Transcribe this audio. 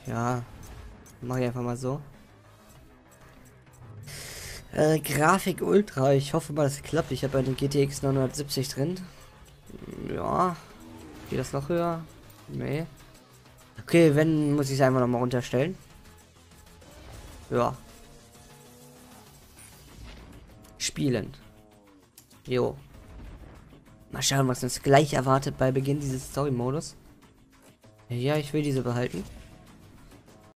Ja, mache ich einfach mal so. Grafik Ultra, ich hoffe mal, das klappt. Ich habe eine GTX 970 drin. Ja, geht das noch höher? Nee. Okay, wenn, muss ich es einfach noch mal runterstellen. Ja. Spielen. Jo. Mal schauen, was uns gleich erwartet bei Beginn dieses Story-Modus. Ja, ich will diese behalten.